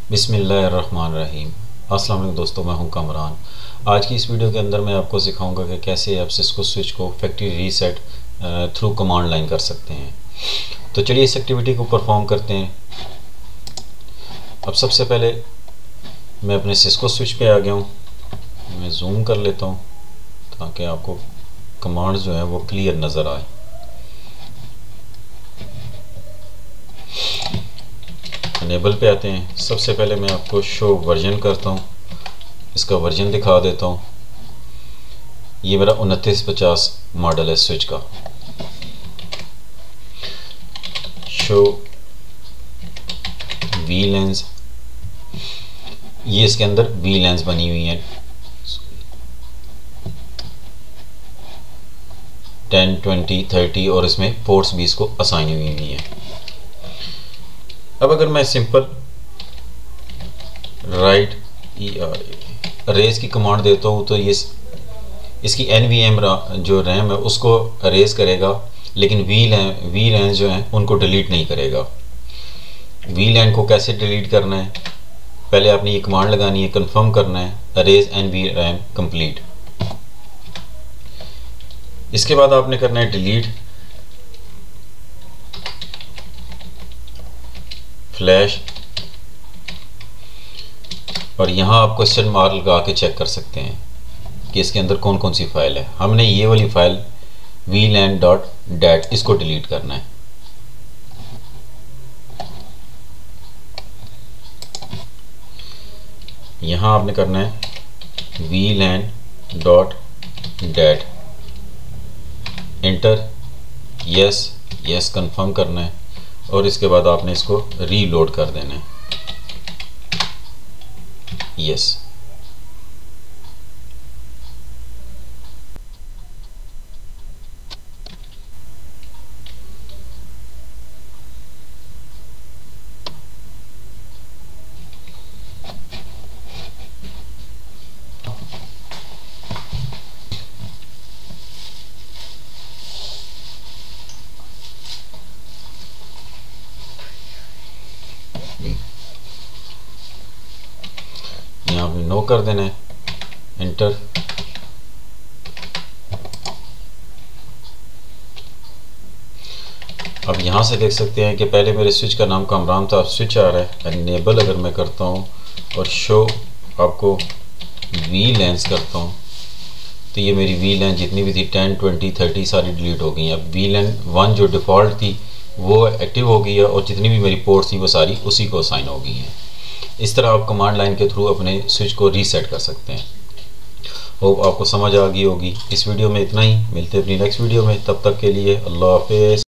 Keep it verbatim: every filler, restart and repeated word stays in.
बिस्मिल्लाहिर्रहमानिर्रहीम। अस्सलाम वालेकुम दोस्तों, मैं हूं कमरान। आज की इस वीडियो के अंदर मैं आपको सिखाऊंगा कि कैसे आप सिस्को स्विच को factory reset through command line कर सकते हैं। तो चलिए इस एक्टिविटी को परफॉर्म करते हैं। अब सबसे पहले मैं अपने सिस्को स्विच पे आ गया हूं। मैं जूम कर लेता हूं ताकि आपको कमांड जो है वो क्लियर नज़र आए। इनेबल पे आते हैं। सबसे पहले मैं आपको शो वर्जन करता हूँ, इसका वर्जन दिखा देता हूँ। ये मेरा उनतीस पचास मॉडल है स्विच का। शो वी लेंस, ये इसके अंदर वी लेंस बनी हुई है टेन ट्वेंटी थर्टी और इसमें पोर्ट्स भी इसको असाइन हुई हुई हैं। अब अगर मैं सिंपल राइट रेज की कमांड देता हूँ तो ये इसकी एन वी एम जो रैम है उसको रेज करेगा, लेकिन वी लैन वी लैन जो हैं उनको डिलीट नहीं करेगा। वी लैन को कैसे डिलीट करना है, पहले आपने ये कमांड लगानी है, कंफर्म करना है erase N V RAM complete. इसके बाद आपने करना है डिलीट फ्लैश, और यहाँ आप क्वेश्चन मार्क लगा के चेक कर सकते हैं कि इसके अंदर कौन कौन सी फाइल है। हमने ये वाली file V LAN dot dat इसको डिलीट करना है। यहाँ आपने करना है V LAN dot dat, enter, yes yes confirm करना है, और इसके बाद आपने इसको रीलोड कर देना है, यस। यहाँ पे नो कर देना है, एंटर। अब यहाँ से देख सकते हैं कि पहले मेरे स्विच का नाम कमरान था, अब स्विच आ रहा है। एनेबल अगर मैं करता हूँ और शो आपको वी लेंस करता हूँ तो ये मेरी वी लेंस जितनी भी थी टेन ट्वेंटी थर्टी सारी डिलीट हो गई हैं। अब वी लेंस वन जो डिफ़ॉल्ट थी वो एक्टिव हो गई है, और जितनी भी मेरी पोर्ट्स थी वो सारी उसी को असाइन हो गई हैं। इस तरह आप कमांड लाइन के थ्रू अपने स्विच को रीसेट कर सकते हैं। होप आपको समझ आ गई होगी। इस वीडियो में इतना ही, मिलते हैं अपनी नेक्स्ट वीडियो में, तब तक के लिए अल्लाह हाफिज़।